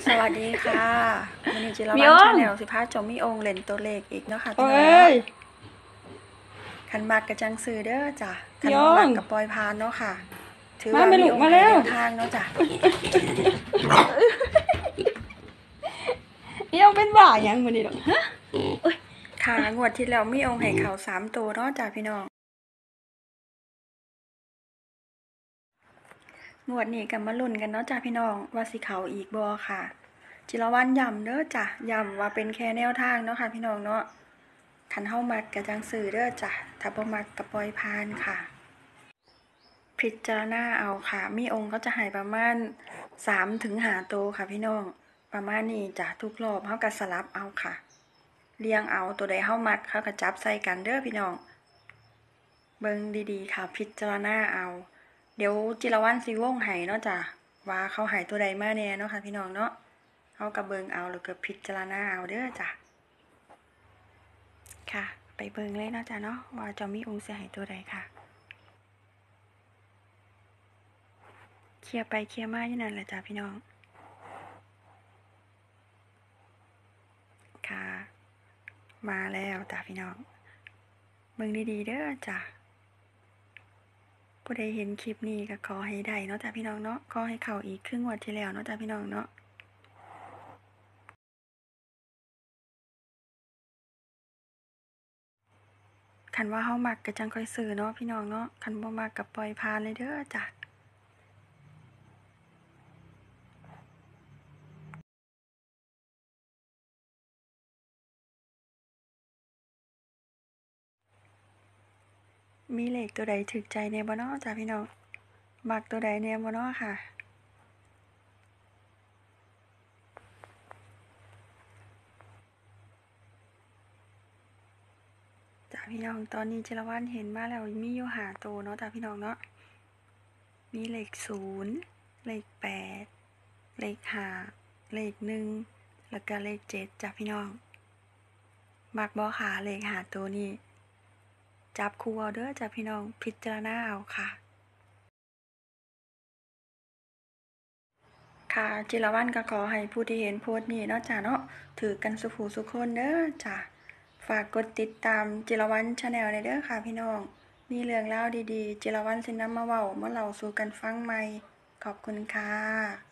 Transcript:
สวัสดีค่ะวันนี้จิรวัมีลย์อชางแนลสิพาชมมีองค์เล่นตัวเลขอีกเนาะค่ะโอ้พี่น้องเนาะยคันมักกระจังซื้อเด้อจ้ะคัมีนอบ่มักงกับปล่อยพานเนาะค่ะ ถือมาว่าไม่ลูกมามีองค์ให้แล้วแนวทางเนาะจ้ะอีองเป็นบ่ายังมื้อนี้ดอกฮะค่ะงวดที่แล้วมีองค์ให้เขา3ตัวเนาะจ้ะพี่น้องงวดนี้ก็มาลุ้นกันเนาะจ้ะพี่น้องว่าสิเขาอีกบ่ค่ะ จิรวัลย์ย้ำเด้อจ้ะย้ำว่าเป็นแค่แนวทางเนาะค่ะพี่น้องเนาะคันเฮามักกระจังซื้อเด้อจ้ะถ้าบ่มักก็ปล่อยพานค่ะ พิจารณาเอาค่ะ มีองค์ก็จะหายประมาณ3 ถึง 5ตัวค่ะพี่น้อง ประมาณนี้จ้ะทุกรอบเฮาก็สลับเอาค่ะ เรียงเอาตัวใดเฮามักเฮาก็จับใส่กันเด้อพี่น้อง เบิ่งดีๆค่ะ พิจารณาเอา เดี๋ยวจิรวัลย์สิวงให้เนาะจ้ะว่าเขาให้ตัวใดมาแน่เนาะค่ะพี่น้องเนาะเฮาก็เบิ่งเอาแล้วก็พิจารณาเอาเด้อจ้ะค่ะ ไปเบิ่งเลยเนาะจ้ะเนาะว่าจะมีองค์สิให้ตัวใดค่ะ เคลียร์ไปเคลียร์มาอยู่นั่นแหละจ้ะพี่น้อง ค่ะ มาแล้วจ้ะพี่น้องเบิ่งดีๆเด้อจ้ะผู้ใดเห็นคลิปนี้ก็ขอให้ได้เนาะจ้ะพี่น้องเนาะขอให้เข้าอีกครึ่งวันที่แล้วเนาะจ้ะพี่น้องเนาะคันว่าเฮามักก็จังค่อยซื้อเนาะพี่น้องเนาะคันบ่มักก็ปล่อยผ่านเลยเด้อจ้ะมีเลขตัวใดถูกใจแน่บ่เนาะจ้ะพี่น้องมักตัวใดแน่บ่เนาะค่ะจ้ะพี่น้องตอนนี้จิรวัลย์เห็นมาแล้วมีอยู่5ตัวเนาะจ้ะพี่น้องเนาะมีเลข0เลข8เลข5เลข1แล้วก็เลข7จ้ะพี่น้องมักบ่ค่ะเลข5ตัวนี้จับคู่เอาเด้อจ้ะพี่น้องพิจารณาเอาค่ะ ค่ะจิรวัลย์ก็ขอให้ผู้ที่เห็นโพสต์นี้เนาะจ้ะเนาะถือกันสุขหูสุขคนเด้อจ้ะฝากกดติดตามจิรวัลย์ชาแนลเด้อค่ะพี่น้องมีเรื่องราวดีๆจิรวัลย์สินำมาเว้ามาเล่าสู่กันฟังใหม่ขอบคุณค่ะ